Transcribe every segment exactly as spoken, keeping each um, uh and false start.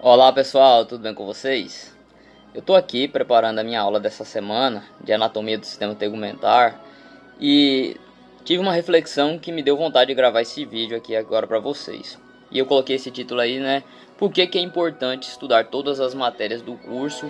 Olá pessoal, tudo bem com vocês? Eu estou aqui preparando a minha aula dessa semana de anatomia do sistema tegumentar e tive uma reflexão que me deu vontade de gravar esse vídeo aqui agora para vocês. E eu coloquei esse título aí, né? Por que que é importante estudar todas as matérias do curso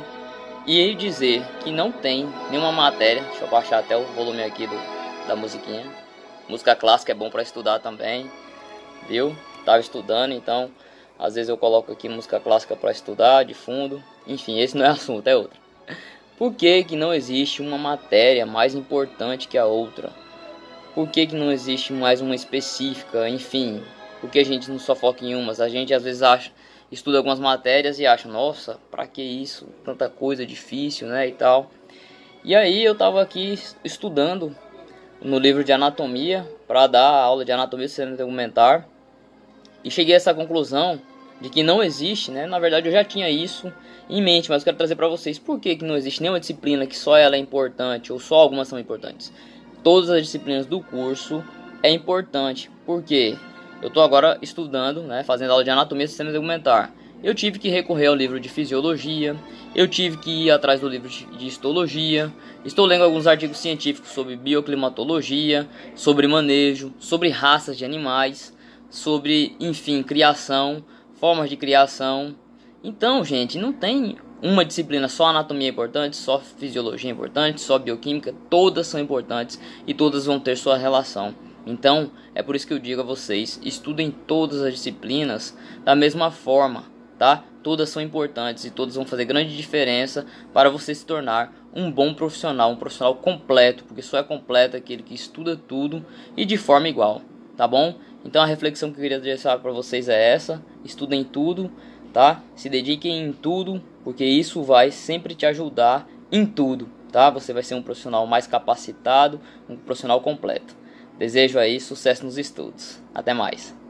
e dizer que não tem nenhuma matéria. Deixa eu baixar até o volume aqui do, da musiquinha. Música clássica é bom para estudar também, viu? Tava estudando, então às vezes eu coloco aqui música clássica para estudar de fundo. Enfim, esse não é assunto, é outro. Por que que não existe uma matéria mais importante que a outra? Por que que não existe mais uma específica? Enfim, por que a gente não só foca em umas? A gente às vezes acha, estuda algumas matérias e acha, nossa, pra que isso? Tanta coisa difícil, né, e tal. E aí eu tava aqui estudando no livro de anatomia para dar a aula de anatomia do sistema tegumentar. E cheguei a essa conclusão de que não existe, né? Na verdade eu já tinha isso em mente, mas eu quero trazer para vocês por que que não existe nenhuma disciplina que só ela é importante ou só algumas são importantes. Todas as disciplinas do curso é importante, porque eu estou agora estudando, né, fazendo aula de anatomia do sistema tegumentar. Eu tive que recorrer ao livro de fisiologia, eu tive que ir atrás do livro de histologia, estou lendo alguns artigos científicos sobre bioclimatologia, sobre manejo, sobre raças de animais, sobre, enfim, criação, formas de criação. Então, gente, não tem uma disciplina só anatomia é importante, só fisiologia é importante, só bioquímica. Todas são importantes e todas vão ter sua relação. Então, é por isso que eu digo a vocês, estudem todas as disciplinas da mesma forma, tá? Todas são importantes e todas vão fazer grande diferença para você se tornar um bom profissional, um profissional completo, porque só é completo aquele que estuda tudo e de forma igual, tá bom? Então a reflexão que eu queria deixar para vocês é essa: estudem tudo, tá? Se dediquem em tudo, porque isso vai sempre te ajudar em tudo, tá? Você vai ser um profissional mais capacitado, um profissional completo. Desejo aí sucesso nos estudos. Até mais.